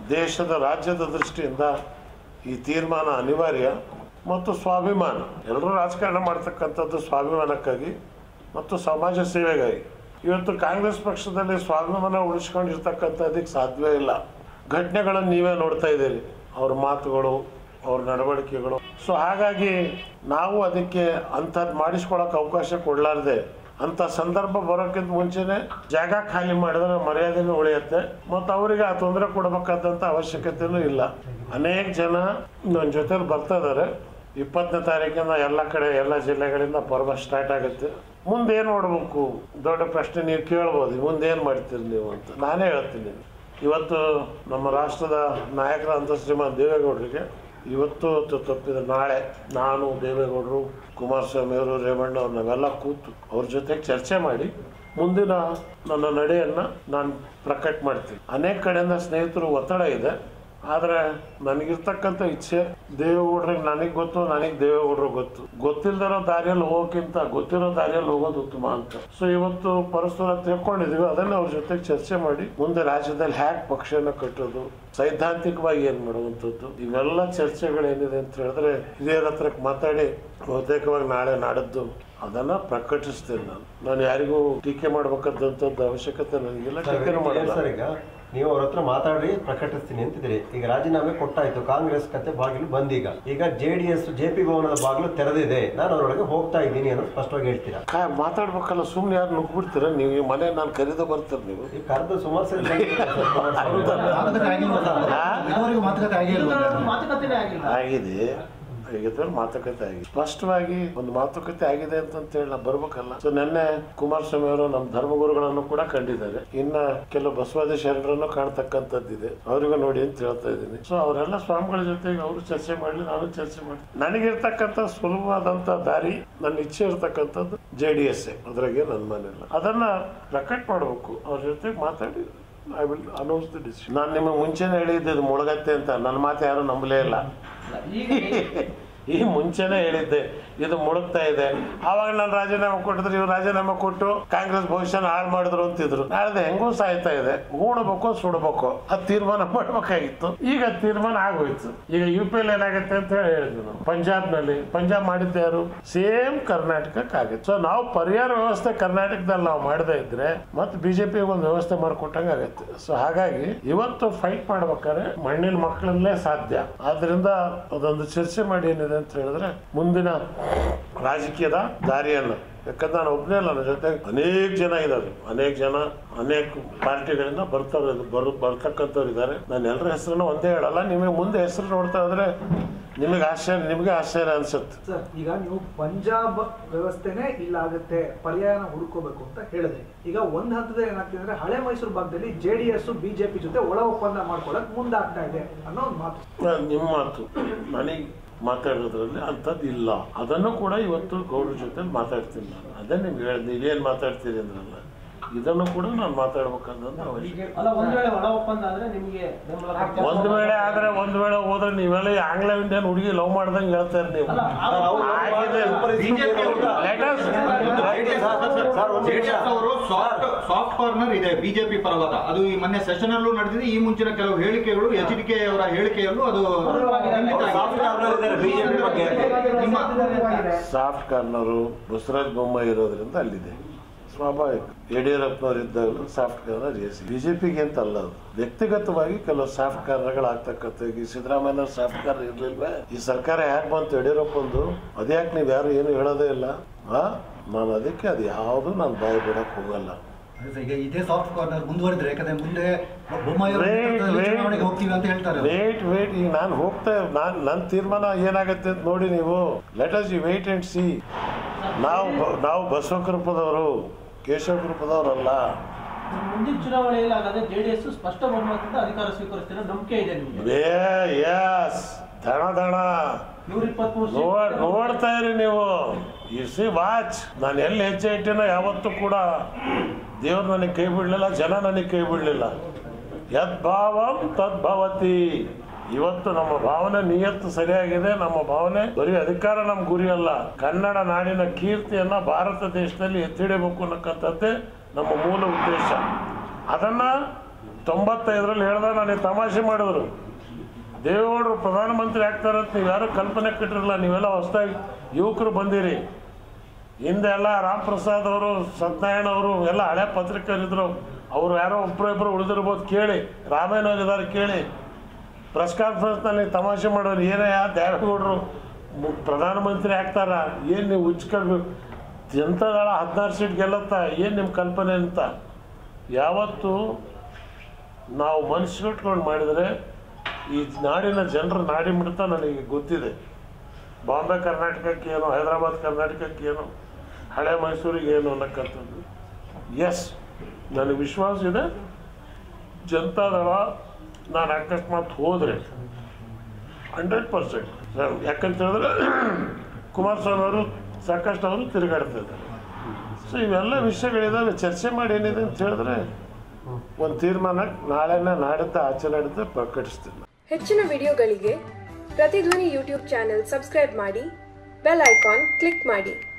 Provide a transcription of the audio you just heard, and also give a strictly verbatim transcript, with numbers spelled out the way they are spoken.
ದೇಶದ ರಾಜ್ಯದ ದೃಷ್ಟಿಯಿಂದ ಈ ತೀರ್ಮಾನ ಅನಿವಾರ್ಯ ಮತ್ತು ಸ್ವಾಭಿಮಾನ. ಎಲ್ಲರೂ ರಾಜಕಾರಣ ಮಾಡ್ತಕ್ಕಂಥದ್ದು ಸ್ವಾಭಿಮಾನಕ್ಕಾಗಿ ಮತ್ತು ಸಮಾಜ ಸೇವೆಗಾಗಿ. ಇವತ್ತು ಕಾಂಗ್ರೆಸ್ ಪಕ್ಷದಲ್ಲಿ ಸ್ವಾಭಿಮಾನ ಉಳಿಸ್ಕೊಂಡಿರ್ತಕ್ಕಂಥದ್ದಕ್ಕೆ ಸಾಧ್ಯವೇ ಇಲ್ಲ. ಘಟನೆಗಳನ್ನು ನೀವೇ ನೋಡ್ತಾ ಇದ್ದೀರಿ, ಅವ್ರ ಮಾತುಗಳು, ಅವ್ರ ನಡವಳಿಕೆಗಳು. ಸೊ ಹಾಗಾಗಿ ನಾವು ಅದಕ್ಕೆ ಅಂಥದ್ದು ಮಾಡಿಸ್ಕೊಳಕ್ಕೆ ಅವಕಾಶ ಕೊಡಲಾರ್ದೆ ಅಂಥ ಸಂದರ್ಭ ಬರೋಕ್ಕಿಂತ ಮುಂಚೆನೆ ಜಾಗ ಖಾಲಿ ಮಾಡಿದ್ರೆ ಮರ್ಯಾದೆನೂ ಉಳಿಯುತ್ತೆ ಮತ್ತು ಅವರಿಗೆ ಆ ತೊಂದರೆ ಕೊಡಬೇಕಾದಂಥ ಅವಶ್ಯಕತೆಯೂ ಇಲ್ಲ. ಅನೇಕ ಜನ ನನ್ನ ಜೊತೆಲಿ ಬರ್ತಾ ಇದ್ದಾರೆ. ಇಪ್ಪತ್ತನೇ ತಾರೀಕಿಂದ ಎಲ್ಲ ಕಡೆ ಎಲ್ಲ ಜಿಲ್ಲೆಗಳಿಂದ ಪರ್ವ ಸ್ಟಾರ್ಟ್ ಆಗುತ್ತೆ. ಮುಂದೇನು ನೋಡ್ಬೇಕು ದೊಡ್ಡ ಪ್ರಶ್ನೆ ನೀವು ಕೇಳ್ಬೋದು, ಮುಂದೇನು ಮಾಡ್ತೀರಿ ನೀವು ಅಂತ. ನಾನೇ ಹೇಳ್ತೀನಿ, ಇವತ್ತು ನಮ್ಮ ರಾಷ್ಟ್ರದ ನಾಯಕರಾದಂಥ ಶ್ರೀಮಾನ್ ದೇವೇಗೌಡರಿಗೆ ಇವತ್ತು ತಪ್ಪಿದ ನಾಳೆ ನಾನು ದೇವೇಗೌಡರು, ಕುಮಾರಸ್ವಾಮಿ ಅವರು, ರೇವಣ್ಣ ಅವ್ರು ನಾವೆಲ್ಲ ಕೂತು ಅವ್ರ ಜೊತೆಗೆ ಚರ್ಚೆ ಮಾಡಿ ಮುಂದಿನ ನನ್ನ ನಡೆಯನ್ನು ನಾನು ಪ್ರಕಟ ಮಾಡ್ತೀನಿ. ಅನೇಕ ಕಡೆಯಿಂದ ಸ್ನೇಹಿತರು ಒತ್ತಡ ಇದೆ, ಆದರೆ ನನಗಿರ್ತಕ್ಕಂಥ ಇಚ್ಛೆ ದೇವೇಗೌಡ್ರಿಗೆ ನನಗೆ ಗೊತ್ತು, ನನಗೆ ದೇವೇಗೌಡರು ಗೊತ್ತು. ಗೊತ್ತಿಲ್ಲದಿರೋ ದಾರಿಯಲ್ಲಿ ಹೋಗೋಕ್ಕಿಂತ ಗೊತ್ತಿರೋ ದಾರಿಯಲ್ಲಿ ಹೋಗೋದು ಉತ್ತಮ ಅಂತ. ಸೊ ಇವತ್ತು ಪರಸ್ಪರ ತಿಳ್ಕೊಂಡಿದ್ದೀವಿ, ಅದನ್ನು ಅವ್ರ ಜೊತೆಗೆ ಚರ್ಚೆ ಮಾಡಿ ಮುಂದೆ ರಾಜ್ಯದಲ್ಲಿ ಹ್ಯಾಕ್ ಪಕ್ಷನ ಕಟ್ಟೋದು, ಸೈದ್ಧಾಂತಿಕವಾಗಿ ಏನು ಮಾಡುವಂಥದ್ದು, ಇವೆಲ್ಲ ಚರ್ಚೆಗಳೇನಿದೆ ಅಂತ ಹೇಳಿದ್ರೆ ಹಿರಿಯರ ಹತ್ರಕ್ಕೆ ಮಾತಾಡಿ ಬಹುತೇಕವಾಗಿ ನಾಳೆ ನಾಡದ್ದು ಅದನ್ನ ಪ್ರಕಟಿಸ್ತೇನೆ. ನಾನು ನಾನು ಯಾರಿಗೂ ಟೀಕೆ ಮಾಡ್ಬೇಕಂತದ್ದು ಅವಶ್ಯಕತೆ ನನಗಿಲ್ಲ, ಟೀಕೆ ಮಾಡಲ್ಲ. ನೀವು ಅವ್ರ ಹತ್ರ ಮಾತಾಡಿ ಪ್ರಕಟಿಸ್ತೀನಿ ಅಂತಿದ್ದೀರಿ. ಈಗ ರಾಜೀನಾಮೆ ಕೊಟ್ಟಾಯ್ತು, ಕಾಂಗ್ರೆಸ್ ಕತೆ ಬಾಗಿಲು ಬಂದೀಗ. ಈಗ J D S J P ಭವನದ ಬಾಗಿಲು ತೆರೆದಿದೆ, ನಾನು ಅವರೊಳಗೆ ಹೋಗ್ತಾ ಇದ್ದೀನಿ ಅನ್ನೋದು ಸ್ಪಷ್ಟವಾಗಿ ಹೇಳ್ತೀರಾ? ಮಾತಾಡ್ಬೇಕಲ್ಲ, ಸುಮ್ಮನೆ ಯಾರು ನುಗ್ಬಿಡ್ತೀರ ನೀವು? ಈ ಮನೆ ನಾನು ಕರೀದ ಬರ್ತೀರ ನೀವು? ಈ ಕರೆದು ಸುಮಾರು ಸರಿ ಆಗಿದೆ ಆಗಿದ್ರೆ ಮಾತುಕತೆ ಆಗಿದೆ, ಸ್ಪಷ್ಟವಾಗಿ ಒಂದು ಮಾತುಕತೆ ಆಗಿದೆ ಅಂತ ಹೇಳಿ ನಾವು ಬರ್ಬೇಕಲ್ಲ. ಸೊ ನಿನ್ನೆ ಕುಮಾರಸ್ವಾಮಿ ಅವರು ನಮ್ಮ ಧರ್ಮಗುರುಗಳನ್ನು ಕೂಡ ಕಂಡಿದ್ದಾರೆ, ಇನ್ನ ಕೆಲವು ಬಸವಾದಿ ಶರಣರನ್ನು ಕಾಣ್ತಕ್ಕಂಥದ್ದಿದೆ, ಅವ್ರಿಗೂ ನೋಡಿ ಅಂತ ಹೇಳ್ತಾ ಇದ್ದೀನಿ. ಸೊ ಅವರೆಲ್ಲ ಸ್ವಾಮಿಗಳ ಜೊತೆಗೆ ಅವರು ಚರ್ಚೆ ಮಾಡಲಿ, ನಾನು ಚರ್ಚೆ ಮಾಡಿ ನನಗಿರ್ತಕ್ಕಂಥ ಸುಲಭವಾದಂಥ ದಾರಿ, ನನ್ನ ಇಚ್ಛೆ ಇರ್ತಕ್ಕಂಥದ್ದು ಜೆ ಡಿ ಎಸ್ ಎ, ಅದ್ರಾಗೆ ನನ್ನ ಮನೆಯಲ್ಲ. ಅದನ್ನ ಪ್ರಕಟ ಮಾಡಬೇಕು, ಅವ್ರ ಜೊತೆಗೆ ಮಾತಾಡಿ I will announce the decision. ನಾನು ನಿಮಗೆ ಮುಂಚೆನೇ ಹೇಳಿದ್ದೆ ಇದು ಮುಳುಗತ್ತೆ ಅಂತ, ನನ್ನ ಮಾತು ಯಾರು ನಂಬಲೇ ಇಲ್ಲ. ಈ ಮುಂಚೆನೆ ಹೇಳಿದ್ದೆ ಇದು ಮುಳುಗ್ತಾ ಇದೆ. ಆವಾಗ ನಾನು ರಾಜೀನಾಮೆ ಕೊಟ್ಟಿದ್ರು, ಇವ್ರು ರಾಜೀನಾಮೆ ಕೊಟ್ಟು ಕಾಂಗ್ರೆಸ್ ಭವಿಷ್ಯನ ಹಾಳು ಮಾಡಿದ್ರು ಅಂತಿದ್ರು. ನಾಳೆ ಹೆಂಗೂ ಸಾಯ್ತಾ ಇದೆ, ಉಣಬೇಕು ಸುಡಬೇಕು, ಅದು ತೀರ್ಮಾನ ಮಾಡ್ಬೇಕಾಗಿತ್ತು. ಈಗ ತೀರ್ಮಾನ ಆಗೋಯ್ತು. ಈಗ ಯು ಪಿ ಎಲ್ ಏನಾಗುತ್ತೆ ಅಂತ ಹೇಳಿ ಹೇಳಿದ್ವಿ ನಾವು. ಪಂಜಾಬ್ ನಲ್ಲಿ ಪಂಜಾಬ್ ಮಾಡಿದ್ದೆ ಯಾರು? ಸೇಮ್ ಕರ್ನಾಟಕಕ್ಕೆ ಆಗುತ್ತೆ. ಸೊ ನಾವು ಪರಿಹಾರ ವ್ಯವಸ್ಥೆ ಕರ್ನಾಟಕದಲ್ಲಿ ನಾವು ಮಾಡದೇ ಇದ್ರೆ ಮತ್ತೆ ಬಿಜೆಪಿ ಒಂದು ವ್ಯವಸ್ಥೆ ಮಾಡಿಕೊಟ್ಟಂಗೆ ಆಗುತ್ತೆ. ಸೊ ಹಾಗಾಗಿ ಇವತ್ತು ಫೈಟ್ ಮಾಡ್ಬೇಕಾದ್ರೆ ಮಣ್ಣಿನ ಮಕ್ಕಳಲ್ಲೇ ಸಾಧ್ಯ. ಆದ್ರಿಂದ ಅದೊಂದು ಚರ್ಚೆ ಮಾಡಿ ಏನಿದೆ ಅಂತ ಹೇಳಿದ್ರೆ ಮುಂದಿನ ರಾಜಕೀಯದ ದಾರಿಯನ್ನು, ಯಾಕಂದ್ರೆ ನಾನು ಒಬ್ಬನೇ ಅಲ್ಲ, ನನ್ನ ಜೊತೆ ಅನೇಕ ಜನ ಇದ್ದಾರೆ, ಅನೇಕ ಜನ ಅನೇಕ ಪಾರ್ಟಿಗಳಿಂದ ಬರ್ತಾರೆ ಬರ್ ಬರ್ತಕ್ಕಂಥವ್ರು ಇದ್ದಾರೆ. ನಾನು ಎಲ್ಲರ ಹೆಸರನ್ನು ಒಂದೇ ಹೇಳಲ್ಲ, ನಿಮಗೆ ಮುಂದೆ ಹೆಸರು ನೋಡ್ತಾ ಇದ್ರೆ ನಿಮಗೆ ಆಶ್ಚರ್ಯ, ನಿಮಗೆ ಆಶ್ಚರ್ಯ ಅನ್ಸುತ್ತೆ. ಸರ್, ಈಗ ನೀವು ಪಂಜಾಬ್ ವ್ಯವಸ್ಥೆನೇ ಇಲ್ಲ ಆಗುತ್ತೆ, ಪರ್ಯಾಯನ ಹುಡುಕೋಬೇಕು ಅಂತ ಹೇಳಿದ್ರಿ. ಈಗ ಒಂದ್ ಹಂತದಲ್ಲಿ ಏನಾಗ್ತಿದೆ ಅಂದ್ರೆ ಹಳೆ ಮೈಸೂರು ಭಾಗದಲ್ಲಿ ಜೆಡಿಎಸ್ ಬಿಜೆಪಿ ಜೊತೆ ಒಳ ಒಪ್ಪಂದ ಮಾಡ್ಕೊಳಕ್ ಮುಂದಾಗ್ತಾ ಇದೆ ಅನ್ನೋ ಒಂದು ಮಾತು. ನಿಮ್ಮ ಮಾತು ನನಗೆ ಮಾತಾಡೋದ್ರಲ್ಲಿ ಅಂಥದ್ದು ಇಲ್ಲ. ಅದನ್ನು ಕೂಡ ಇವತ್ತು ಗೌಡ್ರ ಜೊತೆ ಮಾತಾಡ್ತೀನಿ ನಾನು. ಅದೇ ನಿಮ್ಗೆ ಹೇಳಿದೆ, ಇಲ್ಲೇನು ಮಾತಾಡ್ತೀರಿ ಅಂದ್ರಲ್ಲ, ಇದನ್ನು ಕೂಡ ನಾನು ಮಾತಾಡ್ಬೇಕಂತ ಒಂದ್ ವೇಳೆ ಆದ್ರೆ ಒಂದ್ ವೇಳೆ ಹೋದ್ರೆ ನೀವೆಲ್ಲ ಆಂಗ್ಲ ಇಂಡಿಯನ್ ಹುಡುಗಿ ಲವ್ ಮಾಡ್ದಂಗೆ ಹೇಳ್ತಾರೆ ನೀವು. ಸಾಫ್ಟ್ ಕಾರ್ನರ್ ಇದೆ ಬಿಜೆಪಿ ಪರವಾದ, ಅದು ಈ ಮೊನ್ನೆ ಸೆಷನ್ ಅಲ್ಲೂ ನಡೆದಿದೆ. ಈ ಮುಂಚಿನ ಕೆಲವು ಹೇಳಿಕೆಗಳು, ಎಚ್ ಡಿ ಕೆ ಅವರ ಹೇಳಿಕೆಯಲ್ಲೂ ಅದು ಸಾಫ್ಟ್ ಕಾರ್ನರು ಬಸವರಾಜ ಬೊಮ್ಮಾಯಿ ಇರೋದ್ರಿಂದ ಅಲ್ಲಿದೆ, ಸ್ವಾಭಾವಿಕ. ಯಡಿಯೂರಪ್ಪನವ್ರು ಇದ್ದಾಗಲೂ ಸಾಫ್ಟ್ ಕಾರ್ನರ್ ಎಸಿ, ಬಿಜೆಪಿಗೆ ಅಂತ ಅಲ್ಲ, ಅದು ವ್ಯಕ್ತಿಗತವಾಗಿ ಕೆಲವು ಸಾಫ್ಟ್ ಕಾರ್ನರ್ಗಳಾಗ್ತಕ್ಕಂಥ. ಈ ಸಿದ್ದರಾಮಯ್ಯ ಸಾಫ್ಟ್ ಕಾರ್ನರ್ ಇರ್ಲಿಲ್ವೇ? ಈ ಸರ್ಕಾರ ಯಾಕೆ ಬಂತು ಯಡಿಯೂರಪ್ಪಂದು? ಅದ್ಯಾಕೆ ನೀವು ಯಾರು ಏನು ಹೇಳೋದೇ ಇಲ್ಲ? ಹಾ, ನಾನು ಅದಕ್ಕೆ ಅದು ಯಾವುದು ನಾನು ಬಾಯಿ ಬಿಡಕ್ಕೆ ಹೋಗಲ್ಲ. ಇದೇ ಸಾಫ್ಟ್ ಕಾರ್ನರ್ ಮುಂದುವರೆದ್ರೆ, ಯಾಕಂದ್ರೆ ಮುಂದೆ ಹೋಗ್ತೀವಿ ಅಂತ ಹೇಳ್ತಾರೆ. ವೇಟ್ ವೇಟ್ ಈಗ ನಾನು ಹೋಗ್ತಾ ನಾನು ನನ್ನ ತೀರ್ಮಾನ ಏನಾಗುತ್ತೆ ಅಂತ ನೋಡಿ ನೀವು. Let us you wait and see. ನಾವು ನಾವು ಬಸವ ಕೃಪದವರು, ಕೇಶವ ಕೃಪದವರಲ್ಲ. ಮುಂದಿನ ಚುನಾವಣೆಯಲ್ಲಿ ಹಾಗಾದ್ರೆ ಜೆಡಿಎಸ್ ಸ್ಪಷ್ಟ ಬಹುಮತದಿಂದ ಅಧಿಕಾರ ಸ್ವೀಕರಿಸ್ತಿರೋ ನಂಬಿಕೆ ಇದೆ ನಿಮಗೆ? ಎಸ್, ದಣ ದಣ ನೋಡ್ತಾ ಇರಿ ನೀವು. You see watch. ನಾನು ಎಲ್ಲಿ ಹೆಜ್ಜೆ ಇಟ್ಟಿನ ಯಾವತ್ತೂ ಕೂಡ ದೇವ್ರು ನನಗೆ ಕೈ ಬಿಡಲಿಲ್ಲ, ಜನ ನನಗೆ ಕೈ ಬಿಡಲಿಲ್ಲ. ಯದ್ಭಾವಂ ತದ್ಭವತಿ. ಇವತ್ತು ನಮ್ಮ ಭಾವನೆ ನಿಯತ್ತು ಸರಿಯಾಗಿದೆ. ನಮ್ಮ ಭಾವನೆ ಬರೀ ಅಧಿಕಾರ ನಮ್ಮ ಗುರಿ ಅಲ್ಲ, ಕನ್ನಡ ನಾಡಿನ ಕೀರ್ತಿಯನ್ನ ಭಾರತ ದೇಶದಲ್ಲಿ ಎತ್ತಿಡಬೇಕು ಅನ್ನಕ್ಕಂಥದ್ದೇ ನಮ್ಮ ಮೂಲ ಉದ್ದೇಶ. ಅದನ್ನ ತೊಂಬತ್ತೈದರಲ್ಲಿ ಹೇಳ್ದಾಗ ನನಗೆ ತಮಾಷೆ ಮಾಡಿದ್ರು, ದೇವೇಗೌಡರು ಪ್ರಧಾನಮಂತ್ರಿ ಆಗ್ತಾರಂತ ನೀವು ಯಾರು ಕಲ್ಪನೆ ಕಟ್ಟಿರಲ್ಲ, ನೀವೆಲ್ಲ ಹೊಸದಾಗಿ ಯುವಕರು ಬಂದಿರಿ. ಹಿಂದೆ ಎಲ್ಲ ರಾಮ್ ಪ್ರಸಾದ್ ಅವರು, ಸತ್ಯನಾರಾಯಣ ಅವರು ಎಲ್ಲ ಹಳೆ ಪತ್ರಿಕರಿದ್ರು, ಅವರು ಯಾರೋ ಒಬ್ಬರು ಇಬ್ಬರು ಉಳಿದಿರ್ಬೋದು, ಕೇಳಿ ರಾಮಾಯಣ ಇದ್ದಾರೆ ಕೇಳಿ. ಪ್ರೆಸ್ ಕಾನ್ಫರೆನ್ಸ್ನಲ್ಲಿ ತಮಾಷೆ ಮಾಡೋರು, ಏನಯ್ಯ ದೇವೇಗೌಡರು ಪ್ರಧಾನಮಂತ್ರಿ ಆಗ್ತಾರ, ಏನು ನೀವು ಉಚ್ಕೊಳ್ಬೇಕು, ಜನತಾದಳ ಹದಿನಾರು ಸೀಟ್ ಗೆಲ್ಲತ್ತ, ಏನು ನಿಮ್ಮ ಕಲ್ಪನೆ ಅಂತ. ಯಾವತ್ತು ನಾವು ಮನಸ್ಸಿಟ್ಕೊಂಡು ಮಾಡಿದರೆ ಈ ನಾಡಿನ ಜನರ ನಾಡಿ ಮಿಡ್ತಾ ನನಗೆ ಗೊತ್ತಿದೆ. ಬಾಂಬೆ ಕರ್ನಾಟಕಕ್ಕೆ ಏನು, ಹೈದರಾಬಾದ್ ಕರ್ನಾಟಕಕ್ಕೆ ಏನು, ಹಳೆ ಮೈಸೂರಿಗೆ ಏನು ಅನ್ನಕ್ಕಂಥದ್ದು. ಎಸ್, ನನಗೆ ವಿಶ್ವಾಸ ಇದೆ ಜನತಾದಳ ನಾನು ಅಕಸ್ಮಾತ್ ಹೋದರೆ ಹಂಡ್ರೆಡ್ ಪರ್ಸೆಂಟ್. ಯಾಕಂತ ಹೇಳಿದ್ರೆ ಕುಮಾರಸ್ವಾಮಿ ಅವರು ಸಾಕಷ್ಟು ಅವರು ತಿರುಗಾಡ್ತಿದ್ದಾರೆ. ಸೊ ಇವೆಲ್ಲ ವಿಷಯಗಳಿದ್ದಾವೆ, ಚರ್ಚೆ ಮಾಡಿ ಏನಿದೆ ಅಂತ ಹೇಳಿದ್ರೆ ಒಂದು ತೀರ್ಮಾನ ನಾಳೆನ ನಾಡಿದ್ದ ಆಚೆ ನಾಡಿದ್ದ ಪ್ರಕಟಿಸ್ತೀನಿ. ಹೆಚ್ಚಿನ ವಿಡಿಯೋಗಳಿಗೆ ಪ್ರತಿಧ್ವನಿ ಯೂಟ್ಯೂಬ್ ಚಾನೆಲ್ ಸಬ್ಸ್ಕ್ರೈಬ್ ಮಾಡಿ, ಬೆಲ್ ಐಕಾನ್ ಕ್ಲಿಕ್ ಮಾಡಿ.